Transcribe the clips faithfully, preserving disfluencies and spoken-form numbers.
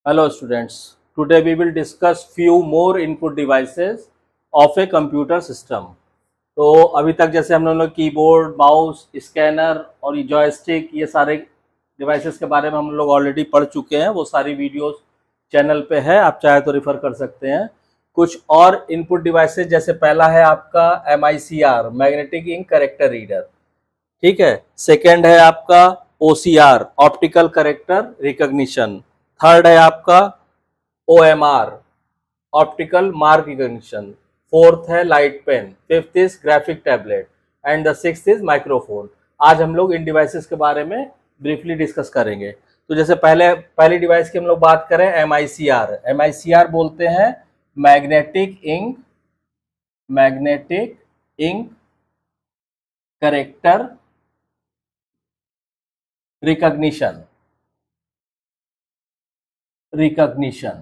Hello students, today we will discuss few more input devices of a computer system. तो अभी तक जैसे हम लोग कीबोर्ड, माउस, स्कैनर और ये जॉयस्टिक ये सारे डिवाइसेस के बारे में हम लोग ऑलरेडी पढ़ चुके हैं। वो सारी वीडियोस चैनल पे है, आप चाहे तो रिफ़र कर सकते हैं। कुछ और इनपुट डिवाइसेस जैसे पहला है आपका M I C R, magnetic ink character reader, ठीक है। सेकेंड है आपका O C R, optical character recognition. Third है आपका O M R, optical mark recognition. Fourth है light pen. Fifth is graphic tablet and the sixth is microphone. आज हम लोग इन डिवाइसेस के बारे में ब्रीफली डिस्कस करेंगे। तो जैसे पहले पहली डिवाइस की हम लोग बात करें M I C R. M I C R बोलते हैं magnetic ink magnetic ink character recognition recognition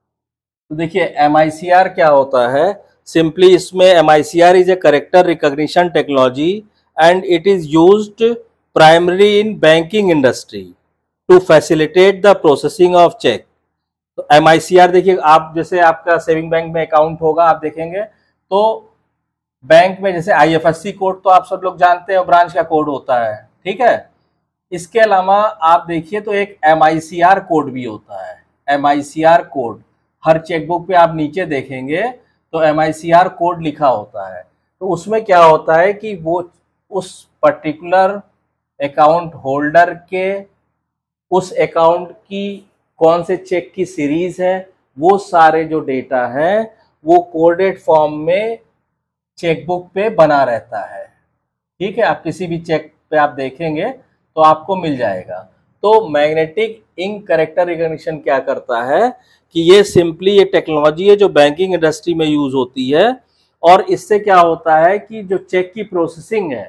तो देखिए एम आई सी आर क्या होता है। सिंपली इसमें M I C R is a character recognition technology and it is used primary in banking industry to facilitate the processing of cheque. तो M I C R देखिए, आप जैसे आपका saving bank में अकाउंट होगा, आप देखेंगे तो बैंक में जैसे I F S C code तो आप सब लोग जानते हैं, ब्रांच का कोड होता है, ठीक है। इसके अलावा आप देखिए तो एक M I C R code भी होता है। M I C R code हर चेकबुक पे आप नीचे देखेंगे तो M I C R code लिखा होता है। तो उसमें क्या होता है कि वो उस पर्टिकुलर अकाउंट होल्डर के उस अकाउंट की कौन से चेक की सीरीज है, वो सारे जो डेटा है वो कोडेड फॉर्म में चेकबुक पे बना रहता है, ठीक है। आप किसी भी चेक पे आप देखेंगे तो आपको मिल जाएगा। तो मैग्नेटिक इंक कैरेक्टर रिकॉग्निशन क्या करता है कि ये सिंपली ये टेक्नोलॉजी है जो बैंकिंग इंडस्ट्री में यूज होती है, और इससे क्या होता है कि जो चेक की प्रोसेसिंग है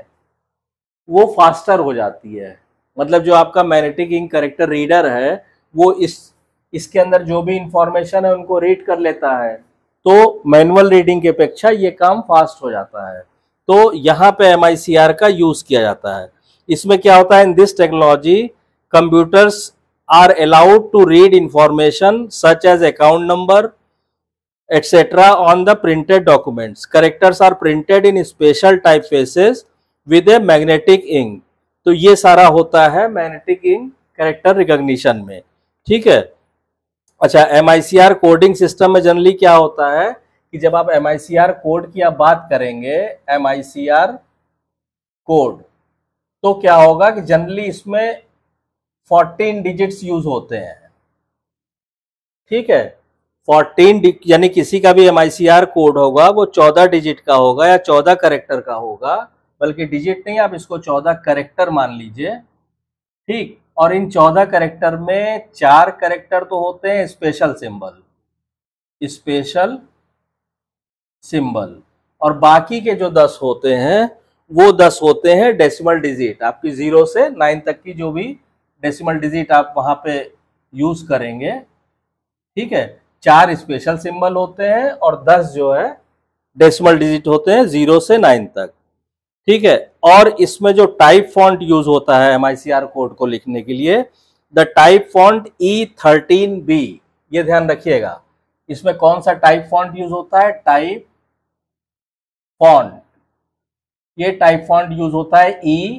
वो फास्टर हो जाती है। मतलब जो आपका मैग्नेटिक इंक कैरेक्टर रीडर है वो इस इसके अंदर जो भी इंफॉर्मेशन है उनको रीड कर लेता है, तो मैनुअल रीडिंग की अपेक्षा ये काम फास्ट हो जाता है। तो यहाँ पे एम आई सी आर का यूज किया जाता है। इसमें क्या होता है, in this technology computers are allowed to read information such as account number etcetera on the printed documents. Characters are printed in special typefaces with a magnetic ink. तो ये सारा होता है मैग्नेटिक इंक कैरेक्टर रिकॉग्निशन में, ठीक है। अच्छा, M I C R coding system में जनरली क्या होता है कि जब आप M I C R code की आप बात करेंगे, M I C R code, तो क्या होगा कि जनरली इसमें फोर्टीन डिजिट्स यूज होते हैं, ठीक है। फोर्टीन यानी किसी का भी M I C R code होगा वो चौदह डिजिट का होगा या चौदह कैरेक्टर का होगा, बल्कि डिजिट नहीं, आप इसको चौदह कैरेक्टर मान लीजिए, ठीक। और इन चौदह कैरेक्टर में चार कैरेक्टर तो होते हैं स्पेशल सिंबल स्पेशल सिंबल और बाकी के जो दस होते हैं वो दस होते हैं डेसिमल डिजिट। आपकी जीरो से नाइन तक की जो भी डेसिमल डिजिट आप वहां पे यूज करेंगे, ठीक है। चार स्पेशल सिंबल होते हैं और दस जो है डेसिमल डिजिट होते हैं जीरो से नाइन तक, ठीक है। और इसमें जो टाइप फॉन्ट यूज होता है M I C R code को लिखने के लिए, the type font E thirteen B, ये ध्यान रखिएगा। इसमें कौन सा टाइप फॉन्ट यूज होता है, टाइप फॉन्ट, ये टाइप फॉन्ट यूज होता है E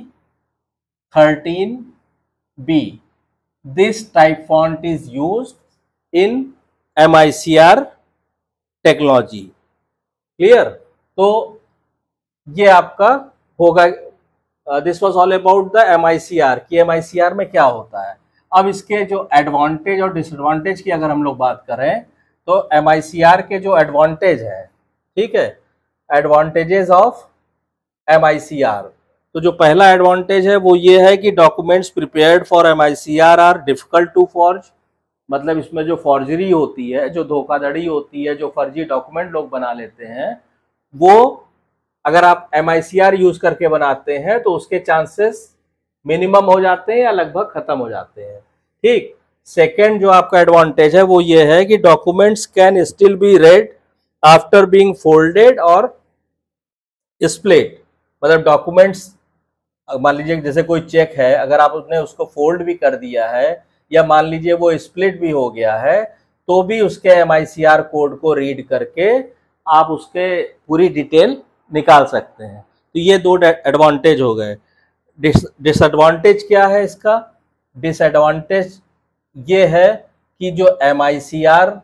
thirteen B. This type font is used in M I C R technology, clear. तो ये आपका होगा, this was all about the M I C R कि एम आई सी आर में क्या होता है। अब इसके जो एडवांटेज और डिसएडवांटेज की अगर हम लोग बात करें तो एम आई सी आर के जो एडवांटेज है, ठीक है, advantages of M I C R. तो जो पहला एडवांटेज है वो ये है कि documents prepared for M I C R are difficult to forge. मतलब इसमें जो फॉर्जरी होती है, जो धोखाधड़ी होती है, जो फर्जी डॉक्यूमेंट लोग बना लेते हैं, वो अगर आप M I C R use करके बनाते हैं तो उसके चांसेस मिनिमम हो जाते हैं या लगभग खत्म हो जाते हैं, ठीक। सेकेंड जो आपका एडवांटेज है वो ये है कि documents can still be read after being folded और स्प्लिट। मतलब डॉक्यूमेंट्स, मान लीजिए जैसे कोई चेक है, अगर आप उसने उसको फोल्ड भी कर दिया है या मान लीजिए वो स्प्लिट भी हो गया है, तो भी उसके M I C R code को रीड करके आप उसके पूरी डिटेल निकाल सकते हैं। तो ये दो एडवांटेज हो गए। डिसएडवांटेज क्या है इसका? डिसएडवांटेज ये है कि जो M I C R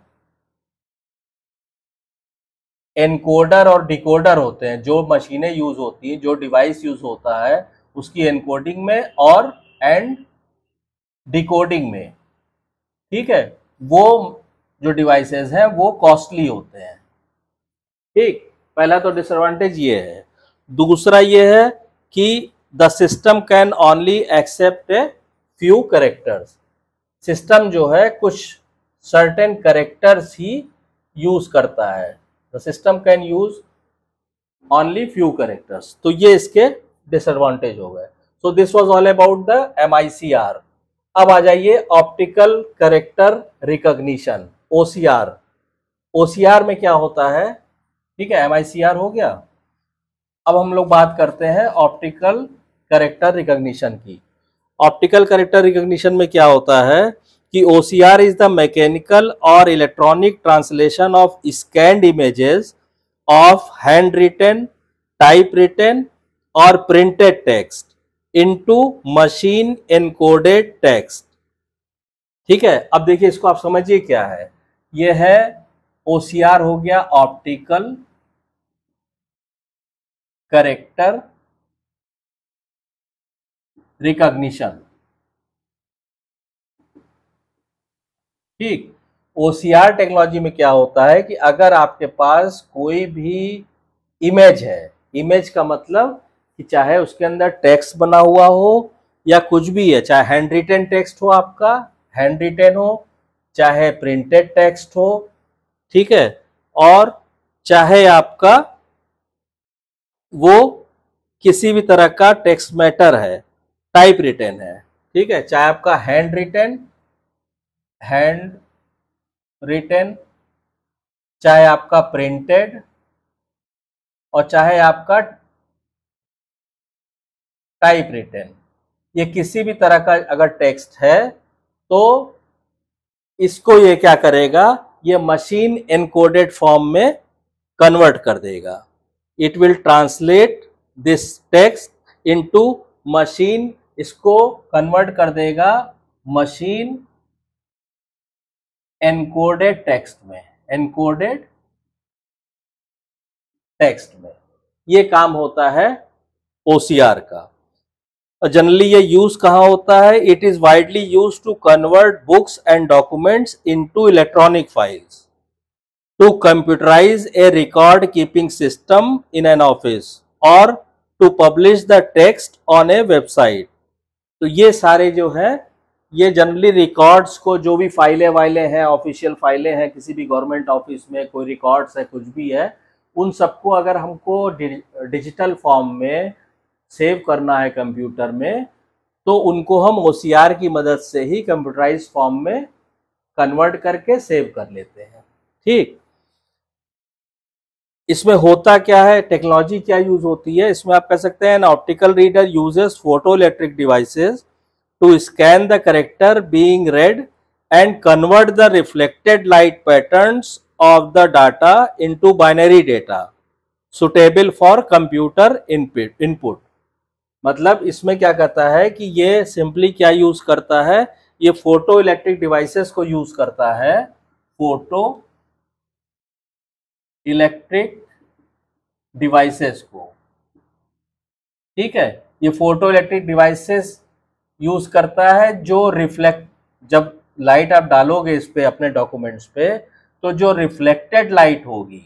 encoder और डिकोडर होते हैं, जो मशीनें यूज होती हैं, जो डिवाइस यूज होता है उसकी एनकोडिंग में और एंड डिकोडिंग में, ठीक है, वो जो डिवाइसेस हैं वो कॉस्टली होते हैं। ठीक, पहला तो डिसएडवांटेज ये है। दूसरा ये है कि the system can only accept a few characters. System जो है कुछ सर्टेन कैरेक्टर्स ही यूज करता है। The system can use only few characters. तो ये इसके डिसएडवांटेज हो गए। So this was all about the M I C R. अब आ जाइए optical character recognition, O C R. O C R में क्या होता है? ठीक है, एम आई सी आर हो गया। अब हम लोग बात करते हैं ऑप्टिकल कैरेक्टर रिकॉग्निशन की। ऑप्टिकल कैरेक्टर रिकॉग्निशन में क्या होता है कि O C R is the mechanical or electronic translation of scanned images of handwritten, typewritten or printed text into machine encoded text। ठीक है, अब देखिए इसको आप समझिए क्या है। यह है O C R हो गया ऑप्टिकल कैरेक्टर रिकॉग्निशन। ठीक, O C R टेक्नोलॉजी में क्या होता है कि अगर आपके पास कोई भी इमेज है, इमेज का मतलब कि चाहे उसके अंदर टेक्स्ट बना हुआ हो या कुछ भी है, चाहे हैंड रिटन टेक्स्ट हो, आपका हैंड रिटन हो, चाहे प्रिंटेड टेक्स्ट हो, ठीक है, और चाहे आपका वो किसी भी तरह का टेक्स्ट मैटर है, टाइप रिटन है, ठीक है, चाहे आपका हैंड रिटन हैंड रिटन चाहे आपका प्रिंटेड और चाहे आपका टाइप रिटन, ये किसी भी तरह का अगर टेक्स्ट है तो इसको ये क्या करेगा, ये मशीन एनकोडेड फॉर्म में कन्वर्ट कर देगा। It will translate this text into machine, इसको कन्वर्ट कर देगा मशीन एनकोडेड टेक्स्ट में, एनकोडेड टेक्स्ट में। ये काम होता है O C R का। जनरली ये यूज कहाँ होता है? It is widely use to convert books and documents into electronic files, to computerize a record keeping system in an office और to publish the text on A website. तो ये सारे जो हैं ये जनरली रिकॉर्ड्स को, जो भी फाइलें वाइलें हैं, ऑफिशियल फाइलें हैं किसी भी गवर्नमेंट ऑफिस में, कोई रिकॉर्ड्स है, कुछ भी है, उन सबको अगर हमको डिजिटल फॉर्म में सेव करना है कंप्यूटर में, तो उनको हम O C R की मदद से ही कंप्यूटराइज फॉर्म में कन्वर्ट करके सेव कर लेते हैं। ठीक, इसमें होता क्या है, टेक्नोलॉजी क्या यूज होती है इसमें? आप कह सकते हैं an optical reader uses photo electric devices to scan the character being read and convert the reflected light patterns of the data into binary data suitable for computer input. मतलब इसमें क्या कहता है कि ये सिंपली क्या यूज करता है, ये फोटो इलेक्ट्रिक डिवाइसेस को यूज करता है, फोटो इलेक्ट्रिक डिवाइसेस को, ठीक है, ये फोटो इलेक्ट्रिक डिवाइसेस यूज करता है जो रिफ्लेक्ट, जब लाइट आप डालोगे इस पे अपने डॉक्यूमेंट्स पे, तो जो रिफ्लेक्टेड लाइट होगी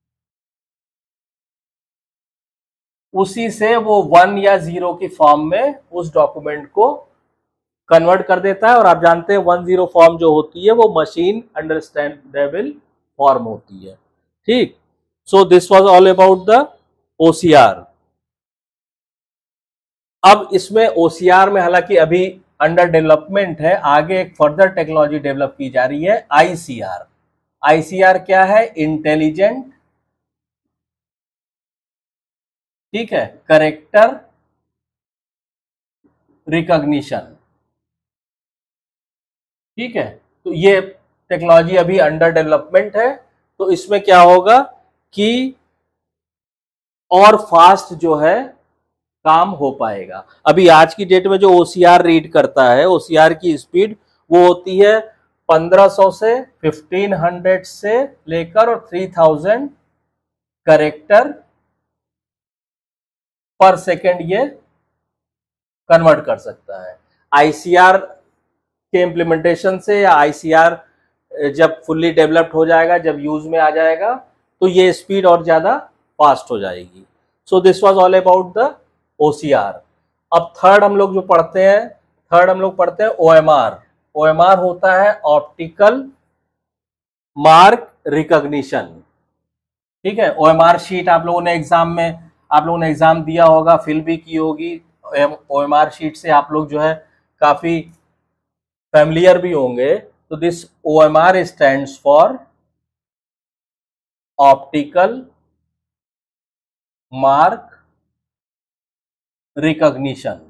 उसी से वो वन या जीरो की फॉर्म में उस डॉक्यूमेंट को कन्वर्ट कर देता है। और आप जानते हैं वन जीरो फॉर्म जो होती है वो मशीन अंडरस्टैंडेबल फॉर्म होती है। ठीक, so this was all about the O C R। अब इसमें O C R में हालांकि अभी अंडर डेवलपमेंट है, आगे एक फर्दर टेक्नोलॉजी डेवलप की जा रही है, I C R। I C R क्या है? इंटेलिजेंट, ठीक है, कैरेक्टर रिकॉग्निशन। ठीक है, तो ये टेक्नोलॉजी अभी अंडर डेवलपमेंट है, तो इसमें क्या होगा कि और फास्ट जो है काम हो पाएगा। अभी आज की डेट में जो ओसीआर रीड करता है, ओसीआर की स्पीड वो होती है पंद्रह सौ से पंद्रह सौ से लेकर और तीन हज़ार कैरेक्टर पर सेकंड ये कन्वर्ट कर सकता है। आईसीआर के इम्प्लीमेंटेशन से या आईसीआर जब फुल्ली डेवलप्ड हो जाएगा, जब यूज में आ जाएगा, तो ये स्पीड और ज्यादा फास्ट हो जाएगी। So this was all about the OCR. अब थर्ड हम लोग जो पढ़ते हैं, थर्ड हम लोग पढ़ते हैं ओएमआर। ओएमआर होता है ऑप्टिकल मार्क रिकॉग्निशन। ठीक है, ओएमआर शीट आप लोगों ने एग्जाम में आप लोगों ने एग्जाम दिया होगा, फिल भी की होगी। ओएमआर शीट से आप लोग जो है काफी फैमिलियर भी होंगे। तो this OMR stands for optical mark recognition.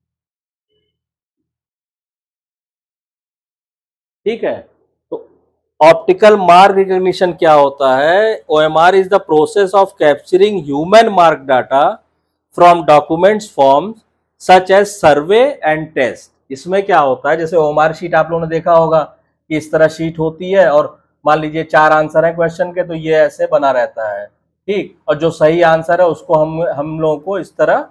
ठीक है, तो ऑप्टिकल मार्क रिकॉग्निशन क्या होता है? OMR is the process of capturing human mark data from documents form such as survey and test. इसमें क्या होता है, जैसे ओएमआर शीट आप लोगों ने देखा होगा कि इस तरह शीट होती है और मान लीजिए चार आंसर है क्वेश्चन के, तो ये ऐसे बना रहता है। ठीक, और जो सही आंसर है उसको हम हम लोगों को इस तरह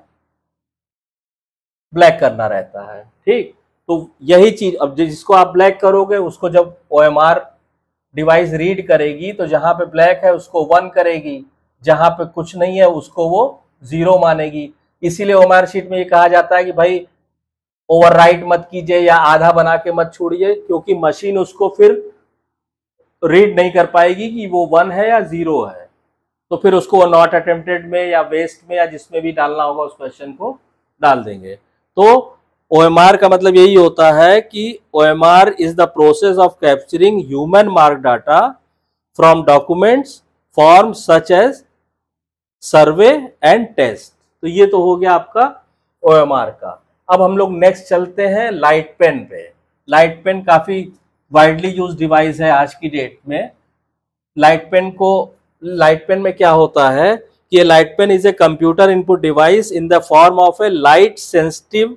ब्लैक करना रहता है। ठीक, तो यही चीज, अब जिसको आप ब्लैक करोगे उसको जब ओएमआर डिवाइस रीड करेगी तो जहां पे ब्लैक है उसको वन करेगी, जहां पे कुछ नहीं है उसको वो जीरो मानेगी। इसीलिए ओएमआर शीट में ये कहा जाता है कि भाई ओवरराइट मत कीजिए या आधा बना के मत छोड़िए, क्योंकि मशीन उसको फिर रीड नहीं कर पाएगी कि वो वन है या जीरो है। तो फिर उसको वो नॉट अटेम्प्टेड में या वेस्ट में या जिसमें भी डालना होगा उस क्वेश्चन को डाल देंगे। तो ओएमआर का मतलब यही होता है कि OMR is the process of capturing human mark data from documents form such as survey and test. तो ये तो हो गया आपका ओएमआर का। अब हम लोग नेक्स्ट चलते हैं लाइट पेन पे। लाइट पेन काफी वाइडली यूज डिवाइस है आज की डेट में। लाइट पेन को लाइट पेन में क्या होता है कि ये light pen is a computer input device in the form of a light sensitive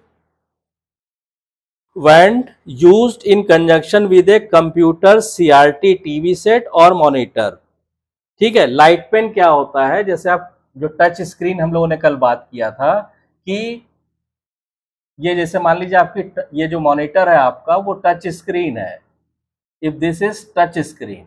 wand used in conjunction with a computer C R T TV set और monitor. ठीक है, लाइट पेन क्या होता है, जैसे आप जो टच स्क्रीन हम लोगों ने कल बात किया था कि ये जैसे मान लीजिए आपकी ये जो मॉनिटर है आपका वो टच स्क्रीन है। If this is touch screen,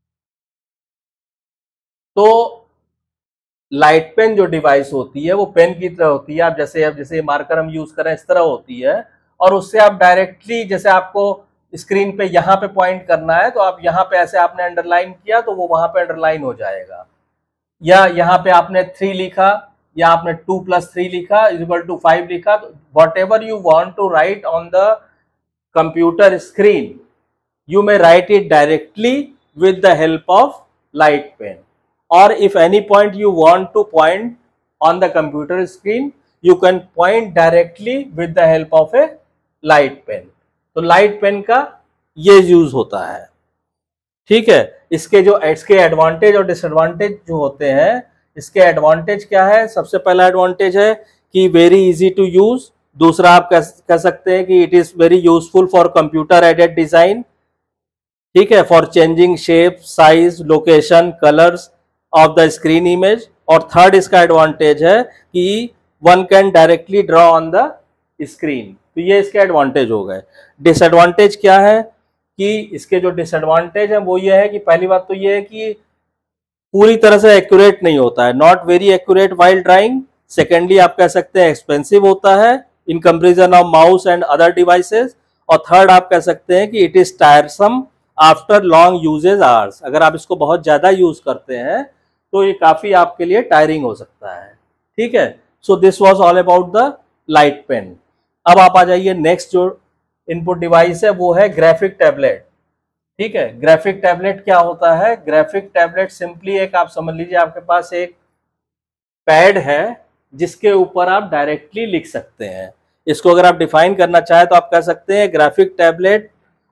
तो लाइट पेन जो डिवाइस होती है वो पेन की तरह होती है। आप जैसे अब जैसे मार्कर हम यूज कर रहे हैं इस तरह होती है, और उससे आप डायरेक्टली, जैसे आपको स्क्रीन पे यहाँ पे पॉइंट करना है तो आप यहाँ पे ऐसे आपने अंडरलाइन किया तो वो वहां पे अंडरलाइन हो जाएगा, या यहाँ पे आपने थ्री लिखा या आपने टू प्लस थ्री लिखा इज इक्वल टू फाइव लिखा, तो whatever you want to write on the computer screen you may write it directly with the help of light pen, or if any point you want to point on the computer screen you can point directly with the help of a light pen। तो light pen का ये use होता है। ठीक है, इसके जो इसके एडवांटेज और डिसएडवांटेज जो होते हैं, इसके एडवांटेज क्या है? सबसे पहला एडवांटेज है कि वेरी इजी टू यूज। दूसरा आप कह, कह सकते हैं कि it is very useful for computer aided design. ठीक है, for changing shape, size, location, colours of the screen image. और थर्ड इसका एडवांटेज है कि one can directly draw on the screen. तो ये इसके एडवांटेज हो गए। डिसएडवांटेज क्या है कि इसके जो डिसएडवांटेज है वो ये है कि पहली बात तो ये है कि पूरी तरह से एक्यूरेट नहीं होता है, not very accurate while drawing. Secondly आप कह सकते हैं एक्सपेंसिव होता है in comparison of mouse and other devices. और थर्ड आप कह सकते हैं कि it is tiresome after long usage hours. अगर आप इसको बहुत ज्यादा यूज करते हैं तो ये काफी आपके लिए टायरिंग हो सकता है। ठीक है, so this was all about the light pen. अब आप आ जाइए नेक्स्ट जो इनपुट डिवाइस है वो है ग्राफिक टैबलेट। ठीक है, ग्राफिक टैबलेट क्या होता है? ग्राफिक टैबलेट सिंपली एक, आप समझ लीजिए आपके पास एक पैड है जिसके ऊपर आप डायरेक्टली लिख सकते हैं। इसको अगर आप डिफाइन करना चाहे तो आप कह सकते हैं ग्राफिक टैबलेट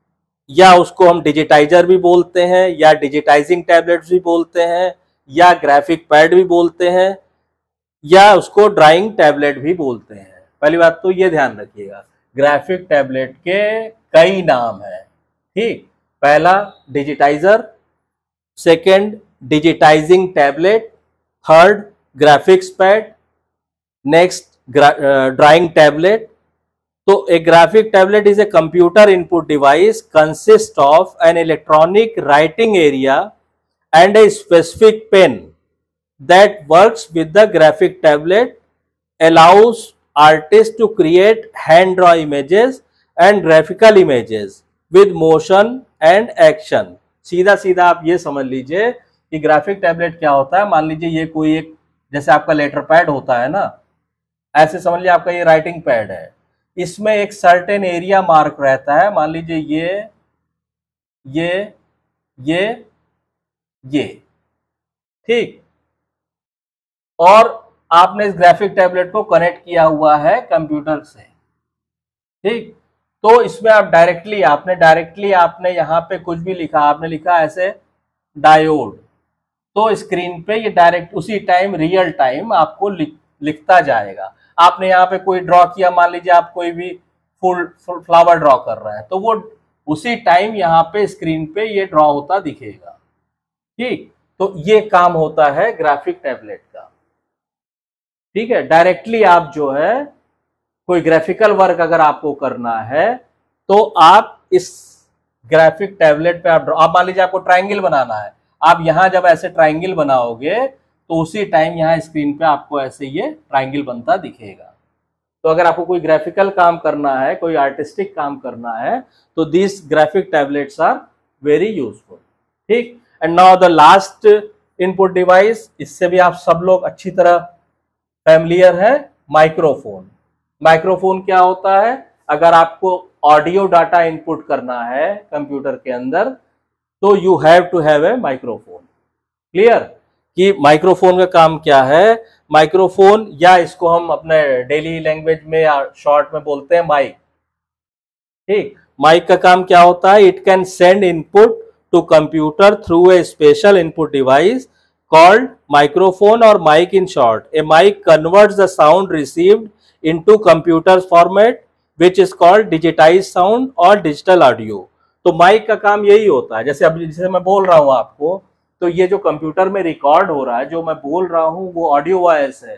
या उसको हम डिजिटाइजर भी बोलते हैं, या डिजिटाइजिंग टैबलेट्स भी बोलते हैं, या ग्राफिक पैड भी बोलते हैं, या उसको ड्राइंग टैबलेट भी बोलते हैं। पहली बात तो ये ध्यान रखिएगा, ग्राफिक टैबलेट के कई नाम हैं। ठीक, पहला digitizer, second digitizing tablet, third graphics pad, next drawing tablet. तो a graphic tablet is a computer input device consists of an electronic writing area and a specific pen that works with the graphic tablet, allows artists to create hand draw images and graphical images with motion and action। सीधा सीधा आप ये समझ लीजिए कि graphic tablet क्या होता है। मान लीजिए ये कोई एक, जैसे आपका लेटर पैड होता है ना, ऐसे समझ लीजिए आपका ये राइटिंग पैड है, इसमें एक सर्टेन एरिया मार्क रहता है। मान लीजिए ये ये ये ये ठीक, और आपने इस ग्राफिक टैबलेट को कनेक्ट किया हुआ है कंप्यूटर से। ठीक, तो इसमें आप डायरेक्टली आपने डायरेक्टली आपने यहाँ पे कुछ भी लिखा, आपने लिखा ऐसे डायोड, तो स्क्रीन पे ये डायरेक्ट उसी टाइम रियल टाइम आपको लिख, लिखता जाएगा। आपने यहाँ पे कोई ड्रॉ किया, मान लीजिए आप कोई भी फुल फ्लावर ड्रॉ कर रहे हैं, तो वो उसी टाइम यहाँ पे स्क्रीन पे ये ड्रॉ होता दिखेगा। ठीक, तो ये काम होता है ग्राफिक टैबलेट का। ठीक है, डायरेक्टली आप जो है कोई ग्राफिकल वर्क अगर आपको करना है तो आप इस ग्राफिक टैबलेट पे आप ड्रॉ, आप मान लीजिए आपको ट्राइंगल बनाना है, आप यहां जब ऐसे ट्राइंगल बनाओगे तो उसी टाइम यहाँ स्क्रीन पे आपको ऐसे ये ट्राइंगल बनता दिखेगा। तो अगर आपको कोई ग्राफिकल काम करना है, कोई आर्टिस्टिक काम करना है, तो this graphic tablets are very useful. ठीक, and now the last input device, इससे भी आप सब लोग अच्छी तरह फैमिलियर है, माइक्रोफोन। माइक्रोफोन क्या होता है? अगर आपको ऑडियो डाटा इनपुट करना है कंप्यूटर के अंदर तो you have to have a microphone. Clear कि माइक्रोफोन का काम क्या है? माइक्रोफोन, या इसको हम अपने डेली लैंग्वेज में या शॉर्ट में बोलते हैं माइक। ठीक, माइक का काम क्या होता है? It can send input to computer through a special input device called microphone or mic in short. A mic converts the sound received into computer's format which is called digitized sound or digital audio. तो mic का काम यही होता है, जैसे अब जैसे मैं बोल रहा हूं आपको, तो ये जो कंप्यूटर में रिकॉर्ड हो रहा है, जो मैं बोल रहा हूं वो ऑडियो वॉइस है।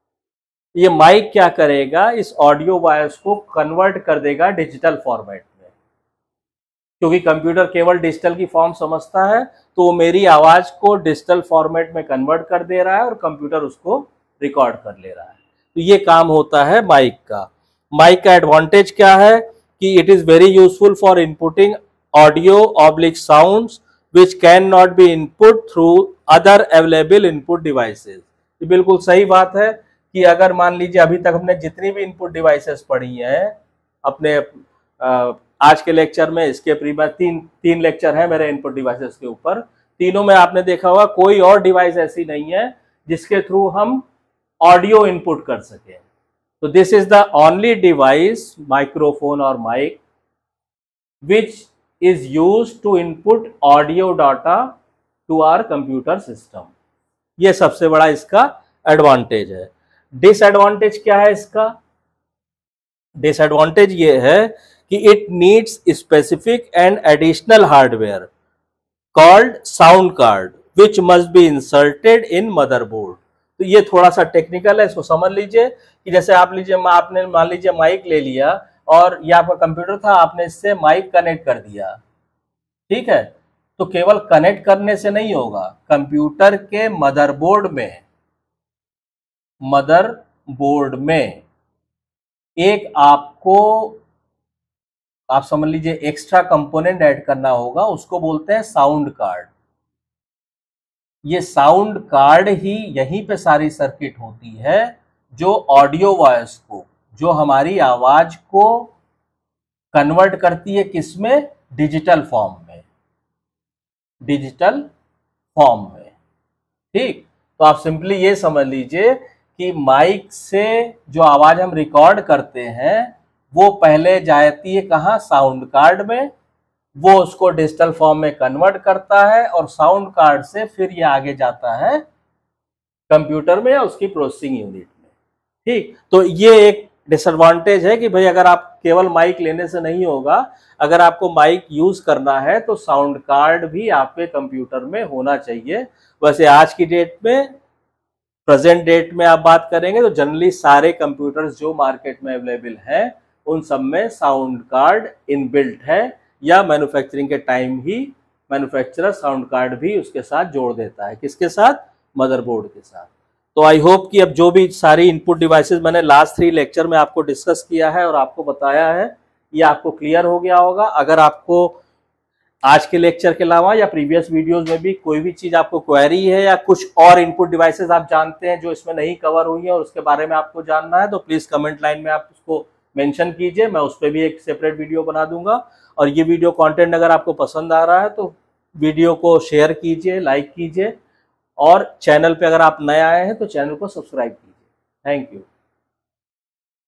ये माइक क्या करेगा? इस ऑडियो वॉइस को कन्वर्ट कर देगा डिजिटल फॉर्मेट में, क्योंकि कंप्यूटर केवल डिजिटल की फॉर्म समझता है, तो मेरी आवाज को डिजिटल फॉर्मेट में कन्वर्ट कर दे रहा है और कंप्यूटर उसको रिकॉर्ड कर ले रहा है। तो ये काम होता है माइक का। माइक का एडवांटेज क्या है कि it is very useful for inputting audio oblique sounds which can not be input through other available input devices. ये बिल्कुल सही बात है कि अगर मान लीजिए अभी तक हमने जितनी भी इनपुट डिवाइसेस पढ़ी हैं अपने आ, आज के लेक्चर में, इसके प्रीवियस तीन तीन लेक्चर है मेरे इनपुट डिवाइसेस के ऊपर, तीनों में आपने देखा होगा कोई और डिवाइस ऐसी नहीं है जिसके थ्रू हम ऑडियो इनपुट कर सके। तो this is the only device, microphone और mic, which is used to input audio data to our computer system. ये सबसे बड़ा इसका एडवांटेज है। डिसएडवांटेज क्या है इसका? डिसएडवांटेज ये है कि it needs specific and additional hardware called sound card which must be inserted in motherboard. तो ये थोड़ा सा टेक्निकल है, इसको समझ लीजिए कि जैसे आप लीजिए आपने मान लीजिए माइक ले लिया और ये आपका कंप्यूटर था, आपने इससे माइक कनेक्ट कर दिया। ठीक है, तो केवल कनेक्ट करने से नहीं होगा, कंप्यूटर के मदरबोर्ड में मदरबोर्ड में एक आपको आप समझ लीजिए एक्स्ट्रा कंपोनेंट ऐड करना होगा, उसको बोलते हैं साउंड कार्ड। ये साउंड कार्ड ही यहीं पे सारी सर्किट होती है जो ऑडियो वॉइस को, जो हमारी आवाज को कन्वर्ट करती है किसमें? डिजिटल फॉर्म में, डिजिटल फॉर्म में। ठीक, तो आप सिंपली ये समझ लीजिए कि माइक से जो आवाज हम रिकॉर्ड करते हैं वो पहले जाती है कहाँ? साउंड कार्ड में, वो उसको डिजिटल फॉर्म में कन्वर्ट करता है और साउंड कार्ड से फिर ये आगे जाता है कंप्यूटर में या उसकी प्रोसेसिंग यूनिट में। ठीक, तो ये एक डिसएडवांटेज है कि भाई अगर आप केवल माइक लेने से नहीं होगा, अगर आपको माइक यूज करना है तो साउंड कार्ड भी आपके कंप्यूटर में होना चाहिए। वैसे आज की डेट में, प्रेजेंट डेट में आप बात करेंगे तो जनरली सारे कंप्यूटर्स जो मार्केट में अवेलेबल हैं उन सब में साउंड कार्ड इनबिल्ट है, या मैन्युफैक्चरिंग के टाइम ही मैन्युफैक्चरर साउंड कार्ड भी उसके साथ जोड़ देता है। किसके साथ? मदरबोर्ड के साथ। तो आई होप कि अब जो भी सारी इनपुट डिवाइसेस मैंने लास्ट थ्री लेक्चर में आपको डिस्कस किया है और आपको बताया है, ये आपको क्लियर हो गया होगा। अगर आपको आज के लेक्चर के अलावा या प्रीवियस वीडियोस में भी कोई भी चीज आपको क्वेरी है या कुछ और इनपुट डिवाइसेस आप जानते हैं जो इसमें नहीं कवर हुई है और उसके बारे में आपको जानना है, तो प्लीज कमेंट लाइन में आप उसको मेंशन कीजिए, मैं उस पर भी एक सेपरेट वीडियो बना दूंगा। और ये वीडियो कंटेंट अगर आपको पसंद आ रहा है तो वीडियो को शेयर कीजिए, लाइक कीजिए, और चैनल पे अगर आप नए आए हैं तो चैनल को सब्सक्राइब कीजिए। Thank you.